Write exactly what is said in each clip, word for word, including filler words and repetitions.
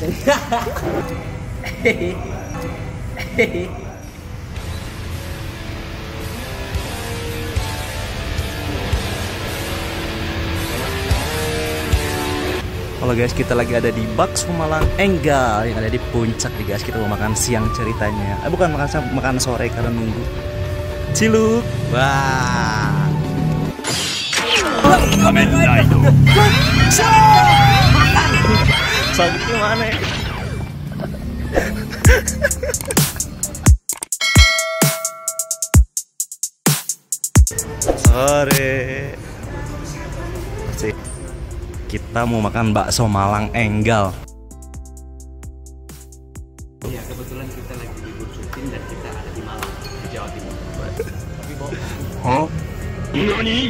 Halo guys, kita lagi ada di Bakso Malang Enggal yang ada di puncak nih guys. Kita mau makan siang ceritanya. Eh bukan makan siang, makan sore karena nunggu Ciluk. Wah. Kamen Rider. Sakitnya mana? Sore. Asik. Kita mau makan bakso Malang Enggal. Iya, kebetulan kita lagi libur syuting dan kita ada di Malang, di Jawa Timur. Tapi Bo, Oh? Nani?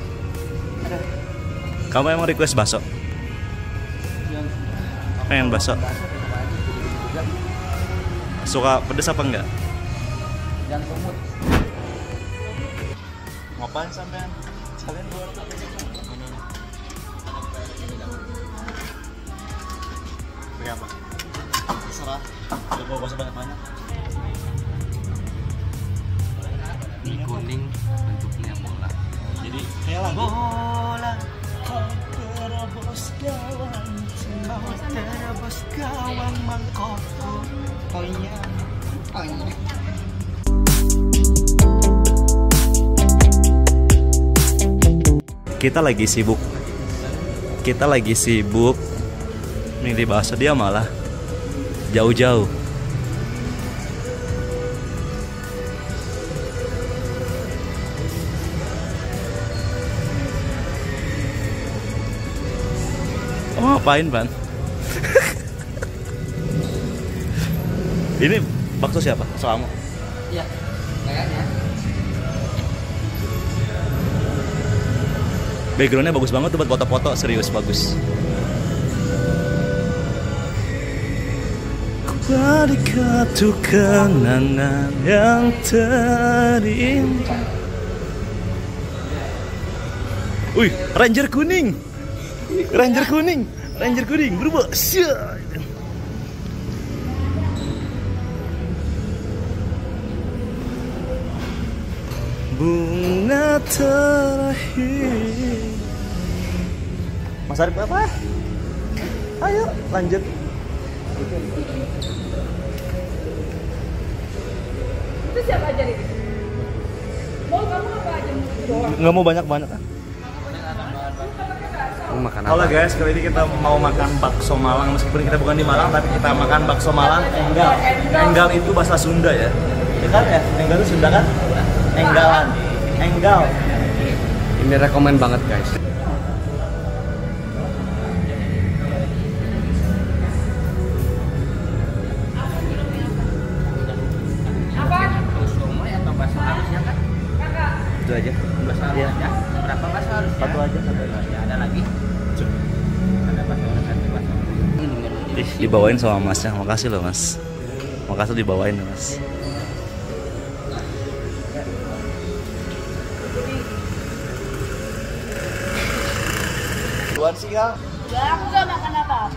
Kamu emang request bakso? Pengen bakso? Suka pedes apa enggak? jangan kumut. Ngapain sampean? Kalian luar apa? Terserah. Udah bawa bakso banyak-banyak. Mie kuning bentuknya bola. Jadi kayak lagu. Bola. Kau terobos gawang, kau terobos gawang mangkokku. Oh iya, oh iya. Kita lagi sibuk. Kita lagi sibuk. Milih bakso, dia malah jauh-jauh. Oh, ngapain, Ban? Ini bakso siapa? Bakso kamu? Iya, kayaknya. Backgroundnya bagus banget tuh buat foto-foto, serius bagus. Balik tuh kenangan yang terindah. Wih, Ranger kuning, Ranger kuning, Ranger kuning berubah. Syah. Bunga terakhir. Mas Arif apa? Ayo lanjut. Itu siapa aja nih? Mau kamu apa aja doang? Nggak mau banyak-banyak kan? Mau makan apa? Halo guys, kali ini kita mau makan bakso Malang. Meskipun kita bukan di Malang, tapi kita makan bakso Malang Enggal. Enggal itu bahasa Sunda ya? Ya kan ya? Enggal itu Sunda kan? Enggalan. Enggal. Ini rekomen banget guys. Itu aja. Bakso Iya. aja. Berapa bakso harus? Satu aja, satu aja. Ya, ada lagi. Ada bakso, satu bakso. Ih, dibawain sama masnya. Makasih loh mas. Makasih dibawain mas. Luar sih kak. Enggak, aku gak makan apa-apa.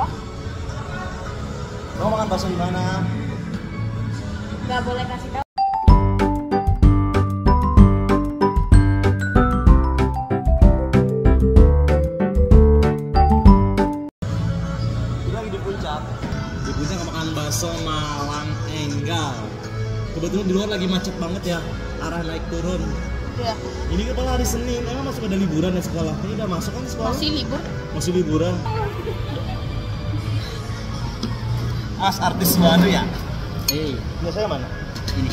Kamu makan bakso di mana? Gak boleh kasih tahu. Di puncak makan bakso Malang Enggal. Kebetulan di luar lagi macet banget ya, arah naik turun. Iya. Ini kan hari Senin, emang masuk ada liburan ya sekolah? Ini udah masuk kan sekolah? Masih libur. Masih liburan. As artis baru ya? Eh, Biasanya mana? ini.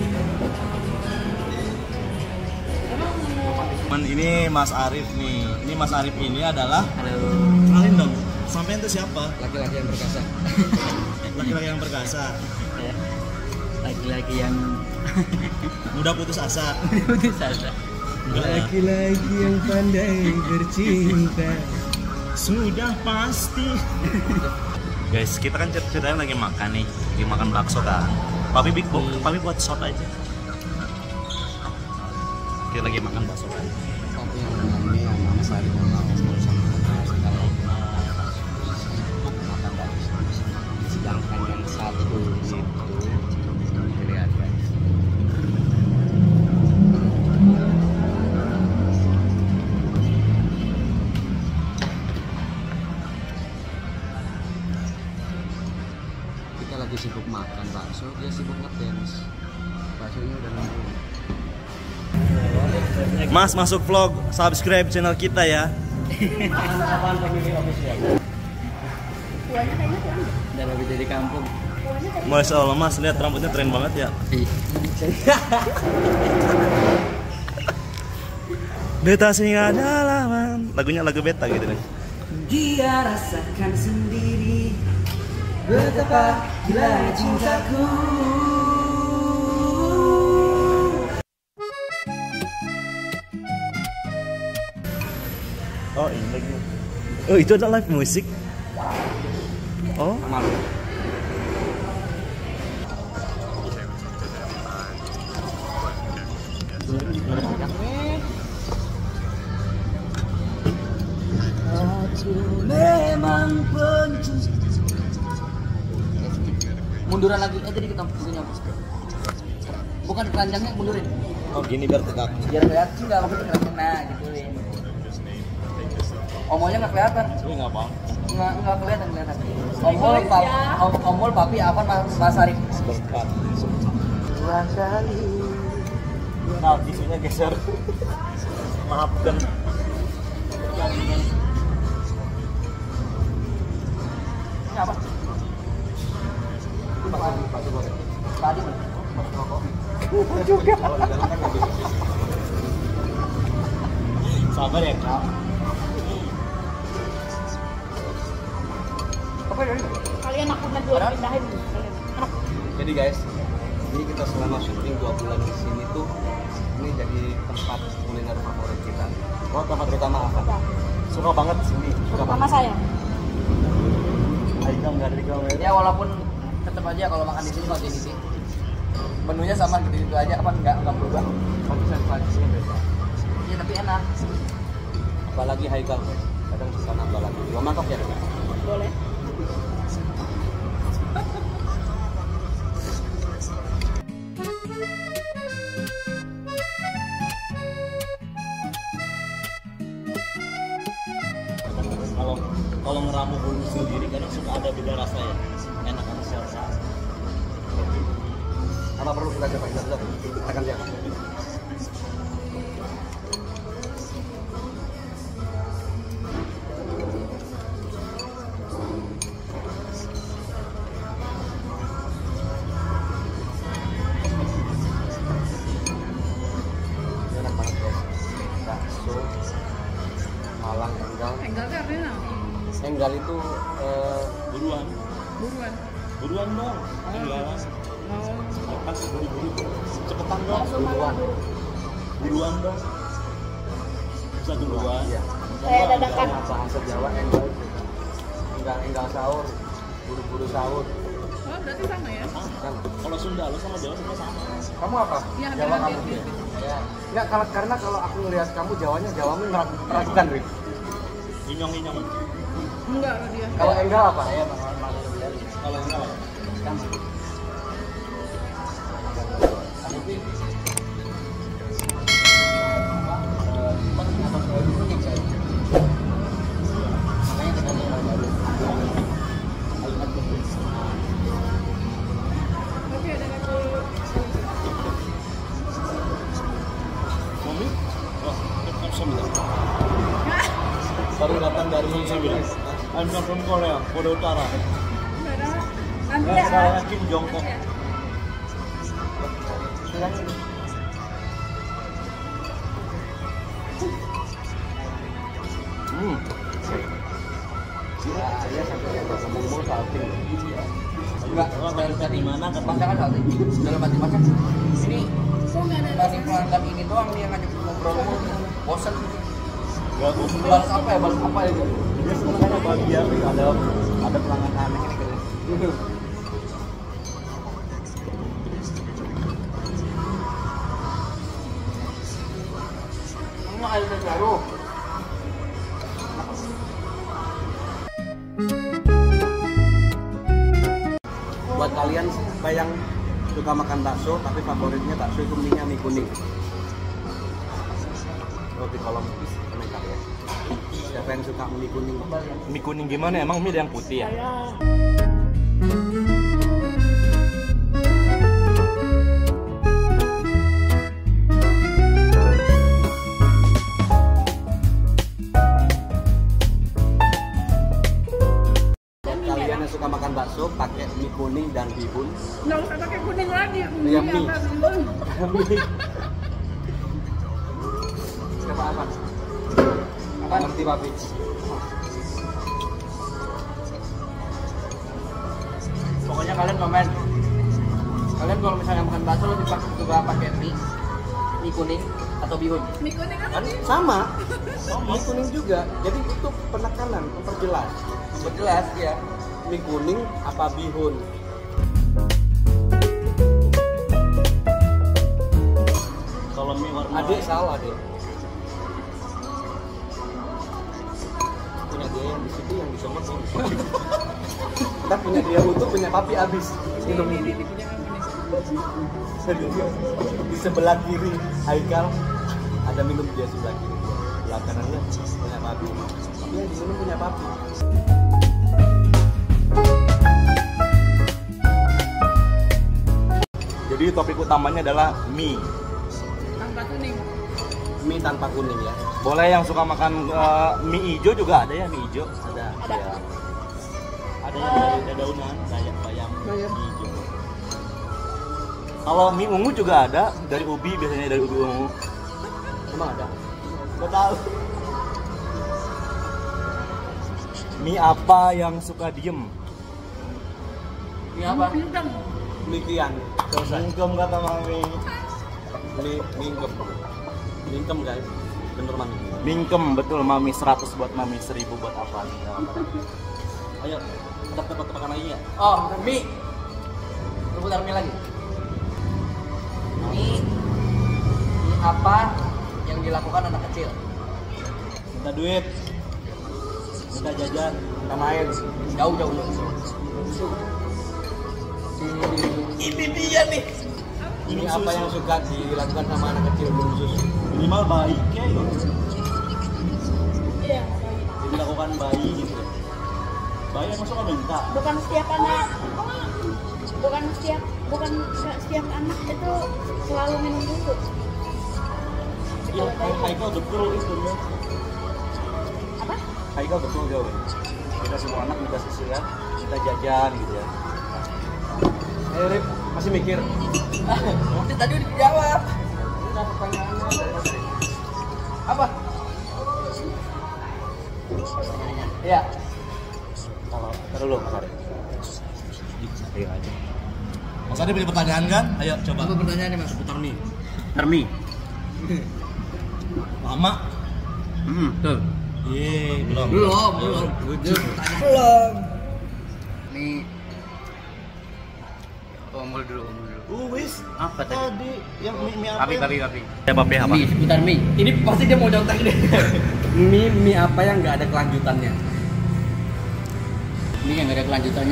Ini Mas Arif nih, ini Mas Arif ini adalah, Halo. kenalin dong, sampean itu siapa? Laki-laki yang perkasa. Laki-laki yang perkasa, Ya. Laki-laki yang mudah putus asa. putus asa. Enggak lah. Laki-laki yang pandai bercinta. Sudah pasti. Guys, kita kan ceritanya lagi makan nih, lagi makan bakso kan. Papi big box, papi buat shot aja. Kita lagi makan bakso kan. Tapi yang menangnya yang Mama Sari mau ngobrol sama Mas kalau sibuk makan bakso. Sedangkan yang satu itu lihat guys. Kita lagi sibuk makan bakso, dia sibuk ngedance. Baksonya udah nungguin. Mas masuk vlog, subscribe channel kita ya. Kuahnya kayaknya kurang deh. Udah lebih dari kampung. Kuahnya kayak Masya Allah Mas, lihat rambutnya keren banget ya. Beta singa dalaman. Lagunya lagu beta gitu nih. Dia rasakan sendiri betapa gila cintaku. Oh ini lagi. Oh itu ada live musik. Oh. Malu. Aku memang pencuri. Munduran lagi, eh tadi kita punya bukan keranjangnya mundurin. Oh gini biar tegak. Biar kelihatan nggak maksudnya kelihatan nah gituin. Omolnya nggak kelihatan. Ini nggak apa. Nggak nggak kelihatan kelihatan. Omol pap, om, omol papi apa mas Mas Arif? Seperempat. Dua kali. Nah tisunya geser. Maafkan. Ini apa? Itu bakso bakso goreng. Tadi mas. Bakso rokok. Juga. Sabar ya kak. Apa ini? kalian aku nanti gue pindahin. Kalian. Jadi guys, ini kita selama syuting dua bulan di sini tuh ini jadi tempat kuliner favorit kita. Oh, tempat terutama apa? Suka banget di sini. Sama saya. Aikam nggak ada di kamera. Ya walaupun tetap aja kalau makan di sini kontinisi. Menunya sama gitu-gitu aja, apa enggak enggak berubah. Konsistensinya beda. Iya tapi enak. Apalagi Haikal guys. Kadang suka nambah lagi. Dua mangkok ya. Boleh. Kalau kalau ngeramu bulu sendiri kadang suka ada beda rasa ya. Enak sama selsa. Apa perlu kita coba kita coba? Akan siapa? Enak banget guys. Bakso Malang Enggal. Enggal kan artinya apa? Enggal itu eh, Buruan. Buruan. Buruan dong. Enggalan. Oh. Cepat buru-buru. Cepetan dong. Bakso Malang buru. Buruan dong. Bisa duluan. Iya. Saya dadakan. Bahasa Jawa enggal. Enggal enggal sahur. Buru-buru sahur. Oh berarti sama ya? Kan. Kalau Sunda lo sama Jawa semua sama. Kamu apa? Iya, Jawa ada kamu. mirip-mirip. Ya. Enggak kalau karena kalau aku ngelihat kamu Jawanya Jawamu meragu- meragukan, Rik. Inyong-inyong. Enggak loh dia. Kalau enggal apa? Saya kalau enggak lah. Oke ada aku. Mami? Oh, I'm Sambil. Baru datang dari Sambil. I'm from Korea, Korea Utara. Nanti Nah, ya. sekarang Kim Jong Kook. Hmm. Saya sampai ngomong mulu salting. Enggak, Dari tadi mana ke masakan salting. Dalam hati masak. Ini Kok nggak ada masih pelanggan ini doang nih yang ngajak ngobrol mulu. Bosen. Gak gue Balas apa ya? Balas apa ya? dia sebenarnya bahagia ada ada pelanggan aneh ini gitu. Ini air baru. Buat kalian siapa yang suka makan bakso tapi favoritnya bakso itu mie mie kuning. Roti kolom komentar ya. Siapa yang suka mie kuning? Mie kuning gimana? Emang mie ada yang putih ya? Kalian yang suka makan bakso pakai mie kuning dan bihun. Nggak usah pakai kuning lagi. Iya, mie. apa bihun. Siapa apa? Apa ngerti papi? Pokoknya kalian komen. Kalian kalau misalnya makan bakso lebih pakai juga pakai mie, mie kuning atau bihun. Mie kuning apa Kan sih? sama. Mie kuning juga. Jadi itu penekanan, memperjelas. Berjelas ya. Mie kuning apa bihun? Kalau mie warna Adik salah deh. Punya dia yang di situ yang disomot yang kita punya dia utuh, punya papi habis. Minum ini. Di sebelah kiri Haikal ada minum dia sebelah kiri. Sebelah kanannya punya papi. Tapi yang diminum punya papi. Jadi topik utamanya adalah mie. Tanpa kuning. Mie tanpa kuning ya. Boleh yang suka makan eh, mie hijau juga ada ya, mie hijau ada. Ada. Ya. Ada yang dari dedaunan kayak bayam Bayam. mie hijau. Kalau mie ungu juga ada dari ubi, biasanya dari ubi ungu. Emang ada? Gak tahu. Mie apa yang suka diem? Mie apa? Bintang. Mikian. Selesai. Mingkem kata mami. Mie mingkem. Mingkem guys. Bener mami. Mingkem betul mami, seratus buat mami, seribu buat apa? Ayo, kita tebak-tebakan lagi ya. Oh, mie. Lu putar mie lagi. Mie. Mie apa yang dilakukan anak kecil? Minta duit, minta jajan, minta main. Jauh jauh jauh. Ini dia nih. Ini apa yang suka dilakukan sama anak kecil minum susu? Minimal bayi kayak Iya. jadi lakukan bayi gitu. Bayi yang masuk minta. Bukan setiap anak. Bukan setiap bukan setiap anak itu selalu minum susu. Iya, Haikal betul itu ya. Apa? Haikal betul jauh. Kita semua anak minta susu ya, kita jajan gitu ya. Eh Rip, masih mikir? Nanti tadi udah dijawab. Udah pertanyaannya. Apa? Iya. Kalau ntar dulu Mas Ari. Ayo aja. Mas Ari punya pertanyaan kan? Ayo coba. Apa pertanyaannya mas? Putar mie. Putar mie. Lama. Hmm. Tuh. Iya, belum. Belum, belum. Belum. Nih. Oh, ngomong dulu, ngomong dulu. Uh, wis. Apa tadi? Tadi yang mie, mie apa? Tapi, tapi, tapi. Ya, papi apa? Mie, seputar mie. Ini pasti dia mau contek deh. Mie mie apa yang nggak ada kelanjutannya? Mie yang gak ada kelanjutannya.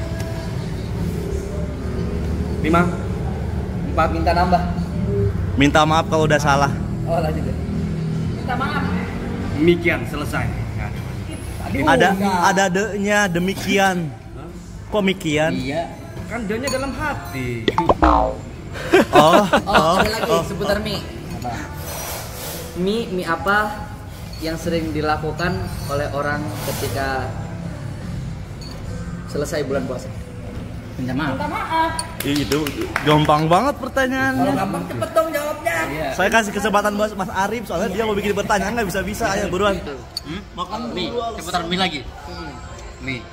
Lima. Empat minta nambah. Minta maaf kalau udah salah. Oh, lanjut deh. Minta maaf. Demikian selesai. Tadi Ada udah. ada de-nya demikian. Kok mikian? Iya. Kan dia dalam hati. Oh. Oh, ada lagi seputar mie. Apa? Mie, mie apa yang sering dilakukan oleh orang ketika selesai bulan puasa? Minta maaf. Minta maaf. Ih, itu gampang banget Kalau pertanyaannya. gampang cepet dong jawabnya. Iya. Saya kasih kesempatan buat Mas Arif soalnya dia mau bikin pertanyaan nggak bisa-bisa. Ayo buruan. Hmm? Makan Mie, dulu. cepetan mie lagi. Mie.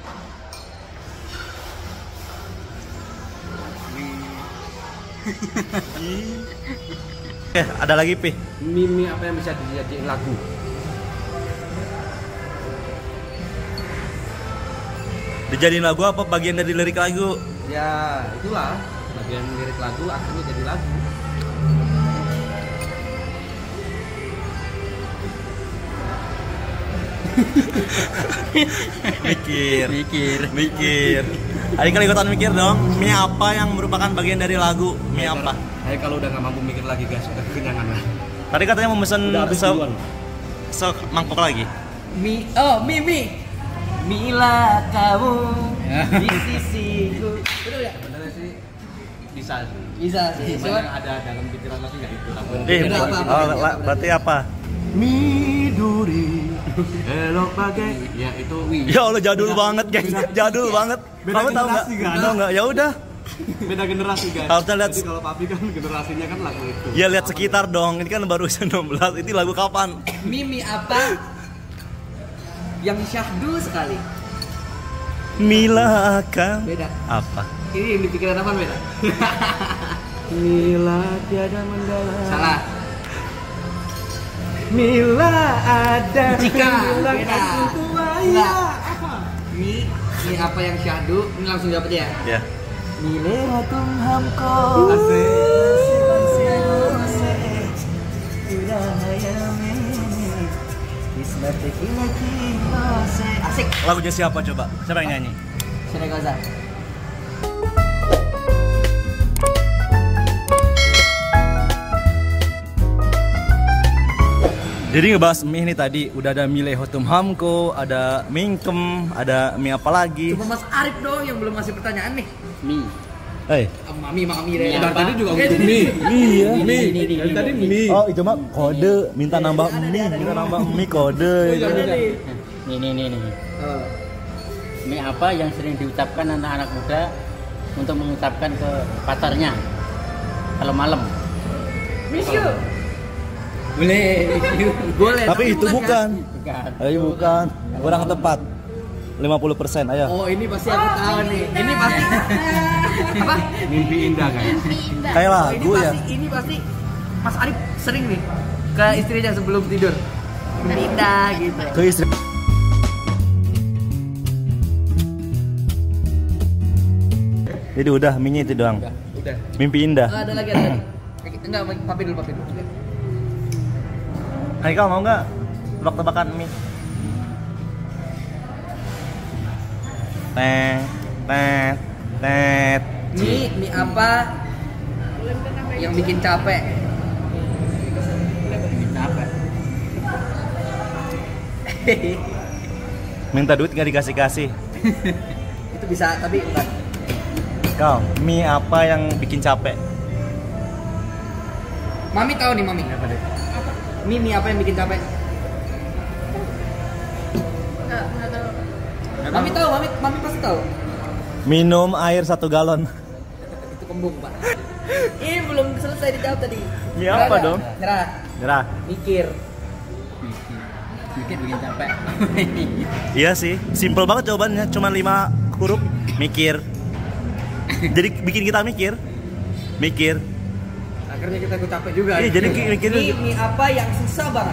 Eh, ada lagi Pi. Mimi apa yang bisa dijadiin lagu? Dijadiin lagu apa bagian dari lirik lagu? Ya itulah bagian lirik lagu akhirnya jadi lagu. Mikir. Mikir. Mikir. Adik kali ikutan mikir dong. Mie apa yang merupakan bagian dari lagu? Mie apa? Saya kalau udah nggak mampu mikir lagi guys, udah kekenyangan lah. Tadi katanya mau mesen Udah habis se duluan. se mangkok lagi. Mie, oh mie mie. Mila kamu di sisiku. Betul ya? Sebenarnya sih bisa sih. Bisa sih. Cuma Cuman yang ada dalam pikiran lagi nggak itu lagu. Eh, Beda apa, apa, oh, beda, la- apa, berarti apa? Midori elok bagai ya itu wih. Ya Allah jadul banget guys, jadul banget. Beda Kamu tahu nggak? generasi, kan? Tahu nggak? Ya udah. Beda generasi guys. Kalau kita lihat- Jadi kalau papi kan generasinya kan lagu itu. Ya lihat sekitar dong. Ini kan baru usia enam belas. Ini lagu kapan? Mimi apa yang syahdu sekali? Mila Kang. Beda. Apa? Ini yang dipikiran apa beda? Mila tiada mendalam. Salah. Mila ada Jika bilang beda. aku tua Enggak. apa? Mi, mi apa yang syahdu? Ini langsung jawab aja ya. Ya. Milera tum hamko. Asik. Lagunya siapa coba? Siapa yang nyanyi? Senegaza. Jadi ngebahas mie ini tadi udah ada mie lehotum hamko, ada mingkem, ada mie apa lagi? Cuma Mas Arif dong yang belum ngasih pertanyaan nih. Mi. Eh, Mami, mami Dari deh. tadi juga Eh, ngomong ini, mie. iya. Mie. Dari tadi mie. Oh itu mah kode, minta nambah mie, minta nambah mie kode. iya, iya. Nih nih nih nih. Oh. Mie apa yang sering diucapkan anak-anak muda untuk mengucapkan ke pacarnya kalau malam? Misyu. Boleh. Boleh. Tapi itu bukan. Bukan. Ayo bukan. Kurang tepat. lima puluh persen, ayo. Oh, ini pasti aku tahu nih. Ini pasti apa? Mimpi indah kan. Pindah. Kayak Oh, ini lagu ya. pasti ini pasti Mas Arif sering nih ke istrinya sebelum tidur. Pindah gitu. Ke istri. Jadi udah mie itu doang. Udah. Mimpi indah. Oh, ada lagi ada lagi. Enggak, papi dulu, papi dulu. Haikal mau nggak tebak-tebakan mie? Tet, tet, tet. Mie, mie apa yang bikin capek? Bikin capek. Minta duit nggak dikasih-kasih. Itu bisa, tapi bukan. Kau, mie apa yang bikin capek? Mami tahu nih, Mami. Apa deh? Mie, mie apa yang bikin capek? Enggak, enggak tahu. Mami tahu, Mami, Mami pasti tahu. Minum air satu galon. Itu kembung, Pak. Ini belum selesai dijawab tadi. Mie apa Nyerah, dong? Nyerah. Nyerah. Mikir. Bikin bikin capek. Iya sih, simple banget jawabannya, cuma lima huruf. Mikir. Jadi bikin kita mikir. Mikir. Akhirnya kita ikut capek juga. Iya, jadi ki- mikir. Mie, mie apa yang susah banget?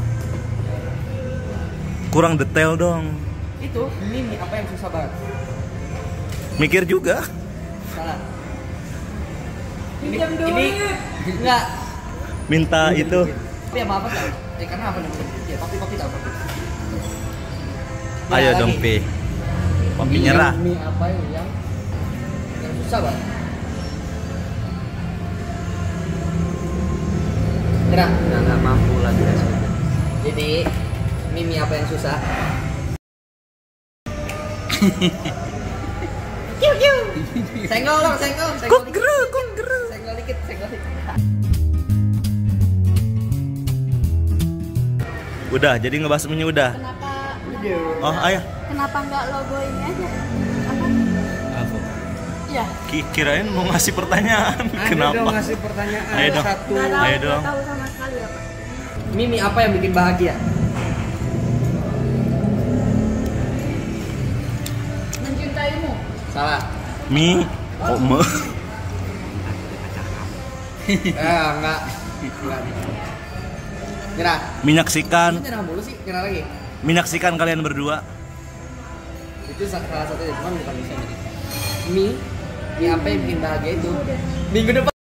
Kurang detail dong. Itu mie, mie apa yang susah banget? Mikir juga. Salah. Ini, ini enggak. Minta itu. Tapi apa apa tahu? Eh karena apa namanya? Ya, papi papi tahu. Papi. Ayo Nah, dong, lagi. Pi. Papi Mie- nyerah. Mie apa yang yang susah banget? Nyerah. Udah nggak mampu lagi guys. Jadi mie, mie apa yang susah? Kiu kiu. Senggol dong, senggol, senggol. Kuk geru, kuk geru. Senggol dikit, senggol dikit. Udah, jadi ngebahas mie udah. Kenapa Oh, ayo. kenapa enggak logo ini aja? Apa? Iya. Ki- Kirain mau ngasih pertanyaan. Ada Kenapa? dong ngasih pertanyaan. Ayo dong. Satu. Nggak tahu, Ayo nggak dong. tahu sama sekali apa. Mimi apa yang bikin bahagia? Mencintaimu. Salah. Mi, kok me? Eh, enggak. Enggak. Nyerah. Menyaksikan, Lu nyerah mulu sih, nyerah lagi. menyaksikan kalian berdua. Itu salah satunya, cuman bukan bisa jadi. Mi, mi apa yang bikin bahagia itu? Minggu depan.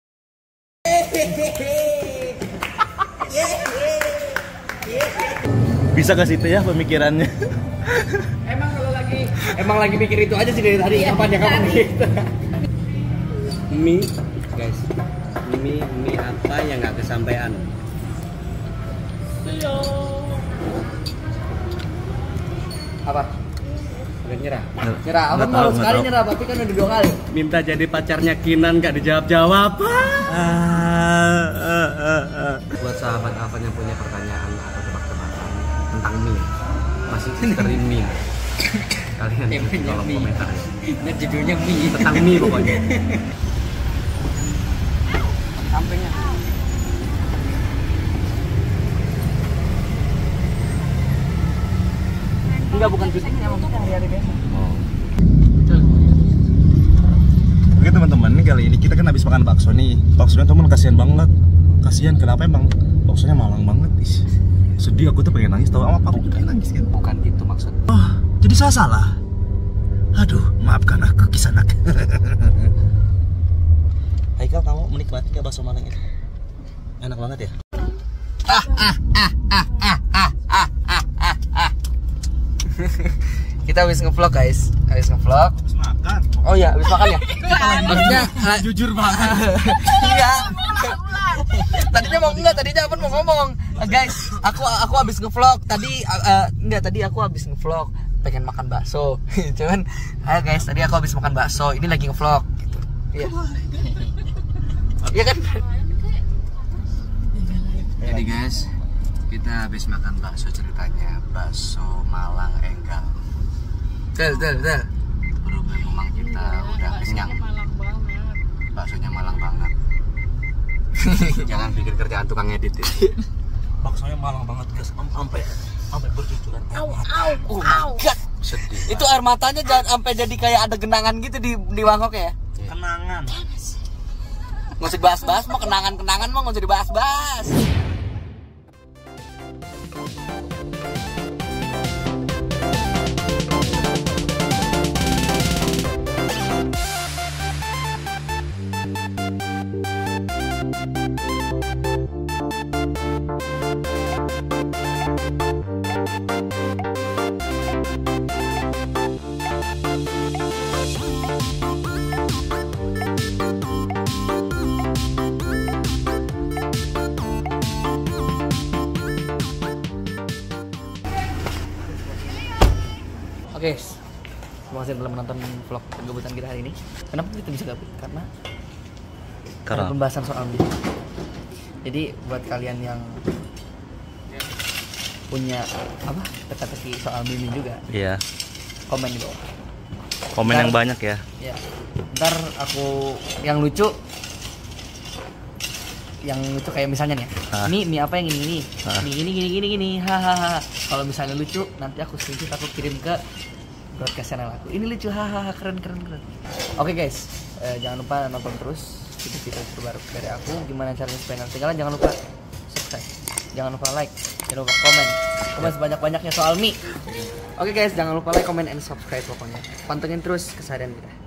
Bisa ke situ ya pemikirannya. Emang kalau lagi emang lagi mikir itu aja sih dari tadi. Kapan ya kapan gitu. Mi, guys. Mi, mi apa yang nggak kesampaian? Apa? Udah nyerah. Nggak- Nyerah. Apa nggak mau tahu, nggak sekali tahu. nyerah, tapi kan udah dua kali. Minta jadi pacarnya Kinan nggak dijawab-jawab. Ah, ah, ah, ah. Buat sahabat Afan yang punya pertanyaan atau tebak-tebakan tentang mie, masih misteri mie. Kalian tolong komentar ya. Ini judulnya mie. Tentang mie pokoknya. Sampingnya. Enggak, bukan cucinya, maksudnya hari-hari biasa. Oke teman-teman, nih kali ini kita kan habis makan bakso nih. Baksonya teman kasihan banget. Kasihan kenapa emang? Baksonya malang banget. Is. Sedih aku tuh pengen nangis, tahu apa aku pengen nangis kan. Bukan itu maksud. Oh, jadi saya salah. Aduh, maafkan aku Kisanak. Haikal, kamu menikmati nggak bakso malang itu? Enak banget ya? Kita habis ngevlog guys, habis ngevlog. Habis makan. Oh iya, habis makan ya? Maksudnya Jujur banget. iya. Tadinya mau enggak, tadinya apa mau ngomong. Uh, guys, aku aku habis ngevlog. Tadi uh, uh, enggak, tadi aku habis ngevlog pengen makan bakso. Cuman, ayo guys, tadi aku habis makan bakso. Ini lagi ngevlog gitu. Iya. Iya kan? Jadi guys, kita habis makan bakso ceritanya, bakso Malang Enggal. Del, del, del. Berhubung memang kita udah kenyang. Baksonya Malang banget. Jangan pikir kerjaan tukang edit ya. Baksonya malang banget guys, Am- sampai sampai bercucuran. Au, au, Oh au. my god. Sedih. Itu air matanya jangan sampai jadi kayak ada genangan gitu di di mangkok ya. Kenangan. Nggak usah dibahas-bahas, mau kenangan-kenangan mau nggak usah dibahas-bahas. Oke, terima kasih telah menonton vlog kegabutan kita hari ini. Kenapa kita bisa gabut? Karena Karena ada pembahasan soal mie. Jadi buat kalian yang punya apa teka-teki soal mie juga, iya, komen di bawah. komen Ntar- yang banyak ya. Ya, ntar aku yang lucu, yang lucu kayak misalnya nih, Hah? mie mie apa yang ini ini, Hah? mie ini gini gini gini, hahaha. Kalau misalnya lucu, nanti aku screenshot aku kirim ke broadcast channel aku. Ini lucu, hahaha, keren keren keren. Oke guys, eh, jangan lupa nonton terus video-video terbaru dari aku. Gimana caranya supaya nggak ketinggalan? Jangan lupa subscribe, jangan lupa like, jangan lupa komen, komen sebanyak-banyaknya soal mie. Oke guys, jangan lupa like, comment, and subscribe pokoknya. Pantengin terus keseharian kita.